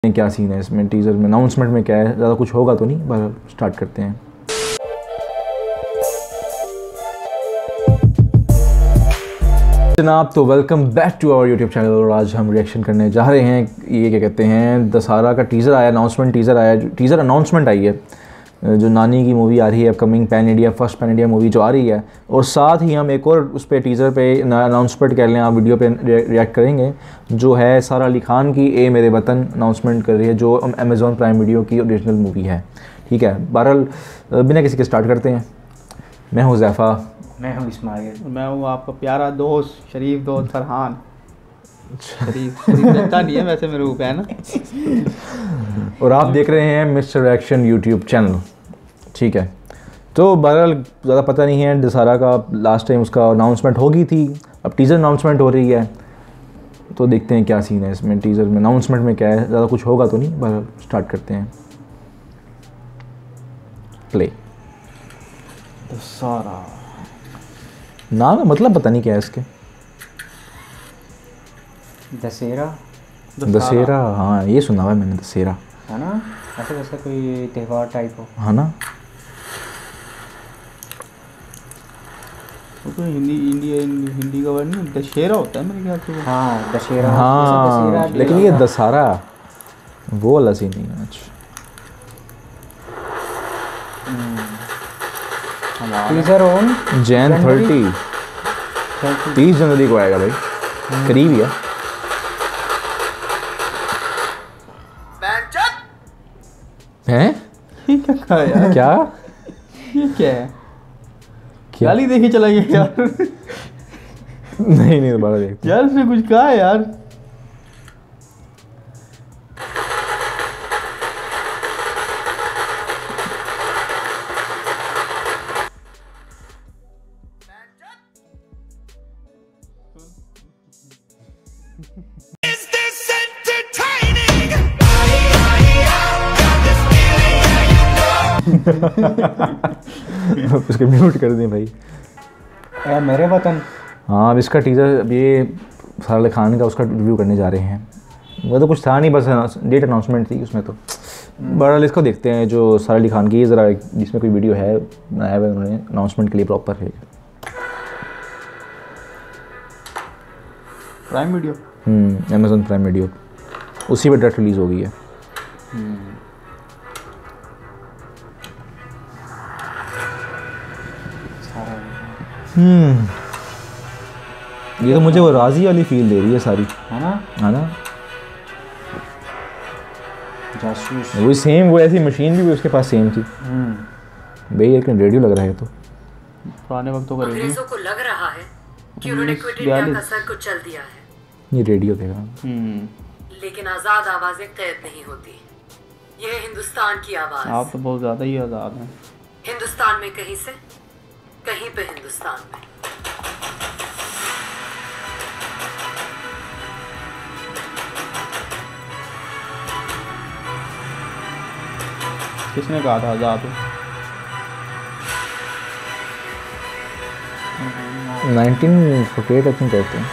क्या सीन है इसमें, टीज़र में अनाउंसमेंट में क्या है, ज़्यादा कुछ होगा तो नहीं, बस स्टार्ट करते हैं। जनाब तो welcome back to our YouTube channel और आज हम रिएक्शन करने जा रहे हैं। ये क्या कहते हैं, दशहरा का टीज़र आया, टीज़र अनाउंसमेंट आई है, जो नानी की मूवी आ रही है upcoming first pan India movie जो आ रही है। और साथ ही हम एक और उस पर टीज़र पे अनाउंसमेंट कर लें, आप वीडियो पे रिएक्ट करेंगे, जो है सारा अली खान की ए मेरे वतन अनाउंसमेंट कर रही है, जो अमेज़ॉन प्राइम वीडियो की ओरिजिनल मूवी है। ठीक है, बहरहाल बिना किसी के स्टार्ट करते हैं। मैं हूँ ज़ैफ़ा, मैं हूँ इस्माइल, मैं हूँ आपका प्यारा दोस्त शरीफ दोस्त फरहान। शरीफ लगता नहीं है वैसे मेरे ऊपर, है ना। और आप देख रहे हैं मिस्टर एक्शन यूट्यूब चैनल। ठीक है, तो बहरहाल ज़्यादा पता नहीं है, दशहरा का लास्ट टाइम उसका अनाउंसमेंट हो गई थी, अब टीज़र अनाउंसमेंट हो रही है, तो देखते हैं क्या सीन है इसमें, टीज़र में अनाउंसमेंट में क्या है, ज़्यादा कुछ होगा तो नहीं, बहरहाल स्टार्ट करते हैं। प्ले। दशहरा नाम है, मतलब पता नहीं क्या है इसके। दशहरा, हाँ ये सुना हुआ है मैंने, दशहरा है ना, ऐसे वैसे कोई त्यौहार टाइप हो, है ना। वो तो हिंदी का वर्ड नहीं, दशहरा होता है मेरे ख्याल से वो। हाँ दशहरा, हाँ लेकिन ये दशहरा वो वाला सीन नहीं है। टीजर ऑन जैन 30 जनवरी को आएगा भाई, करीब ही है। हैं? ये क्या कहा यार? क्या ये क्या है? गाली देखी चला गया यार। नहीं दोबारा देखते यार इसने कुछ कहा है यार। Is this entertaining? उसके म्यूट कर दें भाई। ए मेरे वतन। हाँ, अब इसका टीज़र, अब ये सारा अली खान का उसका रिव्यू करने जा रहे हैं। वो तो कुछ था नहीं, बस डेट अनाउंसमेंट थी उसमें। तो बहरहाल इसको देखते हैं, जो सारा अली खान की ज़रा जिसमें कोई वीडियो है बनाया हुआ उन्होंने अनाउंसमेंट के लिए प्रॉपर है। Prime video, Amazon prime video, उसी पर डायरेक्ट रिलीज़ हो गई है। ये तो मुझे वो राजी वाली फील दे रही है सारी, है ना, है ना। जासूस वही सेम, वो ऐसी मशीन भी उसके पास सेम थी भाई, लेकिन रेडियो लग रहा है। तो पुराने वक्तों का रेडियो। अंग्रेजों को लग रहा है कि उन्होंने क्विट इंडिया का सर कुचल दिया है, ये रेडियो देगा। लेकिन आजाद आवाजें कैद नहीं होती। यह हिंदुस्तान की आवाज। आप तो बहुत ज़्यादा ही आज़ाद हैं। हिंदुस्तान में कहीं से कहीं पे हिंदुस्तान में। किसने कहा था आज़ाद हो? 1948 आई थिंक कहते हैं।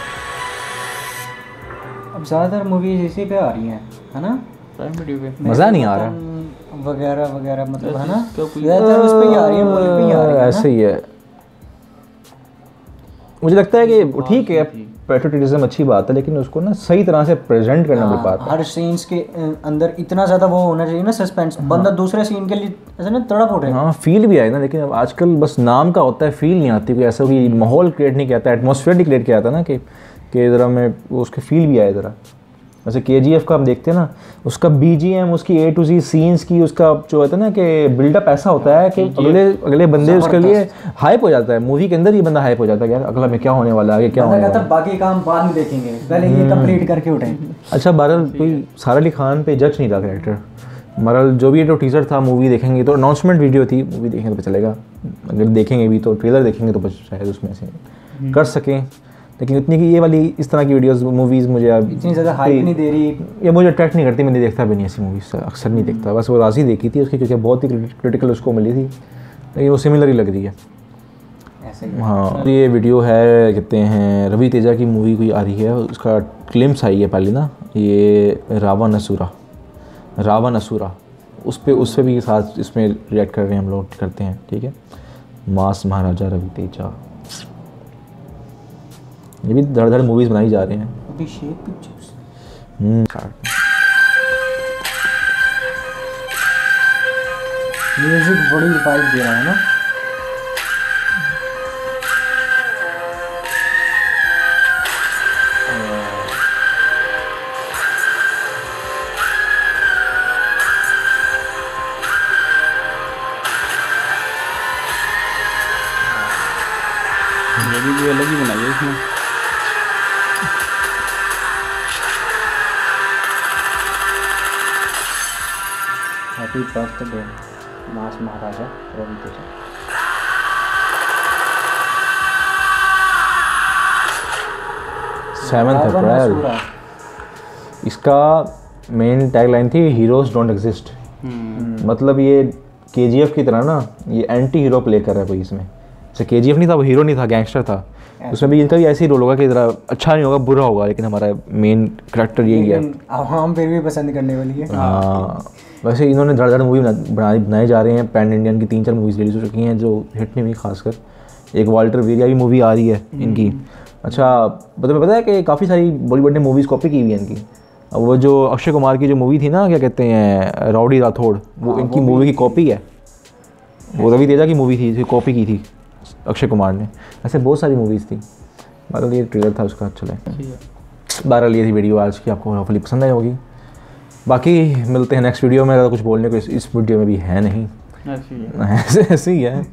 अब ज़्यादातर मूवीज इसी पे आ रही हैं, है ना, प्राइम वीडियो पे। मज़ा नहीं आ रहा वगैरह वगैरह, मतलब है ना, क्या कोई- ज़्यादातर उस पे ही आ रही है, मूवी पे ही आ रही है ना? ऐसे ही है। मुझे लगता है कि ठीक है, पैट्रियोटिज्म अच्छी बात है, लेकिन उसको ना सही तरह से प्रेजेंट करना पड़ पाता है। हर सीन्स के अंदर इतना ज़्यादा वो होना चाहिए ना, सस्पेंस, बंदा दूसरे सीन के लिए ऐसे ना तड़प उठे। हाँ, फील भी आए ना, लेकिन अब आजकल बस नाम का होता है, फील नहीं आती। कोई ऐसा कोई माहौल क्रिएट नहीं किया जाता, एटमॉस्फेयर नहीं क्रिएट किया जाता ना, कि ज़रा में वो उसके फील भी आए ज़रा। जैसे KGF का हम देखते हैं ना, उसका BGM, उसकी A to Z सीन्स की, उसका जो होता है ना कि बिल्डअप ऐसा होता है कि अगले बंदे उसके लिए हाइप हो जाता है। मूवी के अंदर ही बंदा हाइप हो जाता है, यार अगला में क्या होने वाला है, आगे क्या होने वाला है। बाकी काम बाद में देखेंगे, पहले ये कंप्लीट करके उठें। अच्छा, बहरहाल कोई सारा अली खान पे जज नहीं रहा कैरेक्टर। बहरहाल जो भी ये तो टीज़र था, मूवी देखेंगे तो अनाउंसमेंट वीडियो थी, मूवी देखेंगे तो पता चलेगा। अगर देखेंगे भी तो ट्रेलर देखेंगे तो शायद उसमें से कर सकें, लेकिन इतनी कि ये वाली इस तरह की वीडियोस मूवीज़ मुझे अब इतनी ज़्यादा हाइप नहीं दे रही, ये मुझे अट्रैक्ट नहीं करती। मैंने देखता भी नहीं ऐसी मूवीज़, अक्सर नहीं देखता। बस वो राज़ी देखी थी उसकी, क्योंकि बहुत ही क्रिटिकल उसको मिली थी, लेकिन वो सिमिलर ही लग रही है। ऐसे ही। हाँ, ये वीडियो है, कहते हैं रवि तेजा की मूवी कोई आ रही है, उसका क्लिम्स आई है पहले ना, ये रावण असुरा, रावण असुरा, उस पे भी साथ इसमें रिएक्ट कर रहे हैं हम लोग, करते हैं, ठीक है। मास महाराजा रवि तेजा, ये भी धड़ धड़ मूवीज़ बनाई जा रहे हैं। अभिषेक पिक्चर्स। म्यूजिक बड़ी वाइब दे रहा है ना। ये भी कोई अलग ही बनाई है इसमें। Happy birthday mass Maharaja Ravi Teja. Seventh Ravana April, Asura. इसका मेन टैगलाइन थी हीरोज डोंट एग्जिस्ट। मतलब ये केजीएफ की तरह ना, ये एंटी हीरो प्ले कर रहा है कोई इसमें। जैसे केजीएफ नहीं था, वो हीरो नहीं था, गैंगस्टर था, उसमें भी इनका भी ऐसे ही रोल होगा कि जरा अच्छा नहीं होगा, बुरा होगा, लेकिन हमारा मेन करेक्टर यही है। लेकिन आवाम फिर भी पसंद करने वाली है। हाँ, वैसे इन्होंने धड़ धड़ मूवी बनाए जा रहे हैं। पैन इंडियन की 3-4 मूवीज़ रिलीज हो चुकी हैं जो हिट नहीं हुई, खासकर एक वाल्टर वेरिया की मूवी आ रही है इनकी। अच्छा, तुम्हें पता है कि काफ़ी सारी बॉलीवुड ने मूवीज़ कॉपी की हुई है इनकी। अब वो जो अक्षय कुमार की जो मूवी थी ना, क्या कहते हैं, राउडी राठौड़, वो इनकी मूवी की कॉपी है। वो रवि तेजा की मूवी थी जो कॉपी की थी अक्षय कुमार ने। ऐसे बहुत सारी मूवीज़ थी। बहरहाल ये ट्रेलर था उसका, चले। बहरहाल ये थी वीडियो आज की, आपको होपफुली पसंद आई होगी। बाकी मिलते हैं नेक्स्ट वीडियो में। ज़्यादा कुछ बोलने को इस वीडियो में भी है नहीं, ऐसे ही है।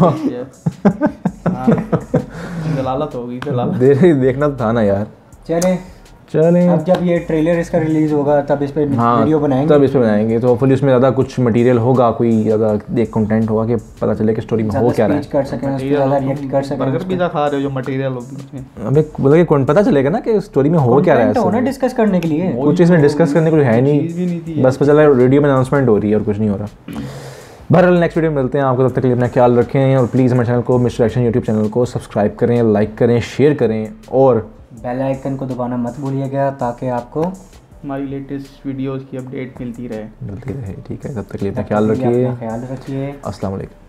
दलालत होगी, दलालत। देखना तो था ना यार। चले अब जब ये ट्रेलर इसका रिलीज होगा तब इस पे वीडियो बनाएंगे। तब इस पे बनाएंगे, तो होपफुली उसमें ज़्यादा कुछ मटेरियल होगा, कोई ज़्यादा एक कंटेंट होगा कि पता चले कि स्टोरी में हो क्या रहा है, कर सकें, उस पे ज़्यादा रिएक्ट कर सकें। बर्गर पिज़्ज़ा खा रहे हो जो मटेरियल होगी उसमें, अबे मतलब कि पता चलेगा ना कि स्टोरी में हो क्या रहा है। होना डिस्कस करने के लिए कुछ इसमें डिस्कस करने को है नहीं, बस पता चला रेडियो में अनाउंसमेंट हो रही है और कुछ नहीं हो रहा। बहरहाल नेक्स्ट वीडियो में मिलते हैं। आपको तब तक के लिए अपना ख्याल रखें और प्लीज़ हमारे चैनल को, मिस्टर एक्शन यूट्यूब चैनल को सब्सक्राइब करें, लाइक करें, शेयर करें और बेल आइकन को दबाना मत भूलिएगा ताकि आपको हमारी लेटेस्ट वीडियोस की अपडेट मिलती रहे। ठीक है, तब तक के लिए अपना ख्याल रखिए। ख्याल रखिए। अस्सलाम वालेकुम।